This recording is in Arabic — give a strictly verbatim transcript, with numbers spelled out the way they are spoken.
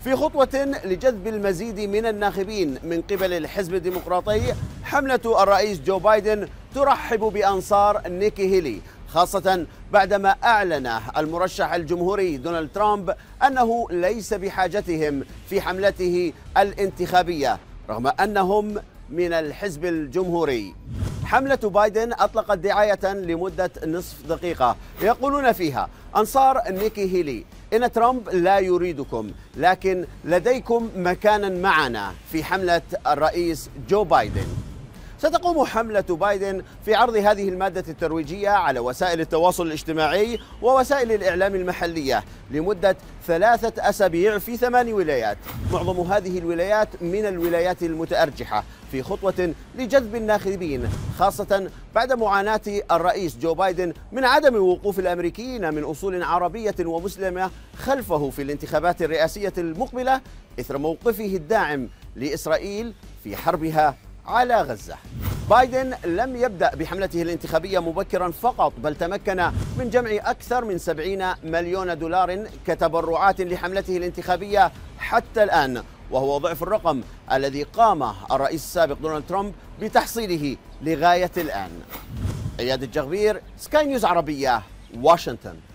في خطوة لجذب المزيد من الناخبين من قبل الحزب الديمقراطي، حملة الرئيس جو بايدن ترحب بأنصار نيكي هيلي، خاصة بعدما أعلن المرشح الجمهوري دونالد ترامب أنه ليس بحاجتهم في حملته الانتخابية رغم أنهم من الحزب الجمهوري. حملة بايدن أطلقت دعاية لمدة نصف دقيقة يقولون فيها أنصار نيكي هيلي: إن ترامب لا يريدكم، لكن لديكم مكانا معنا في حملة الرئيس جو بايدن. ستقوم حملة بايدن في عرض هذه المادة الترويجية على وسائل التواصل الاجتماعي ووسائل الإعلام المحلية لمدة ثلاثة أسابيع في ثمان ولايات، معظم هذه الولايات من الولايات المتأرجحة، في خطوة لجذب الناخبين، خاصة بعد معاناة الرئيس جو بايدن من عدم وقوف الأمريكيين من أصول عربية ومسلمة خلفه في الانتخابات الرئاسية المقبلة إثر موقفه الداعم لإسرائيل في حربها على غزة. بايدن لم يبدأ بحملته الانتخابية مبكرا فقط، بل تمكن من جمع أكثر من سبعين مليون دولار كتبرعات لحملته الانتخابية حتى الآن، وهو ضعف الرقم الذي قام الرئيس السابق دونالد ترامب بتحصيله لغاية الآن. اياد الجغبير، سكاي نيوز عربية، واشنطن.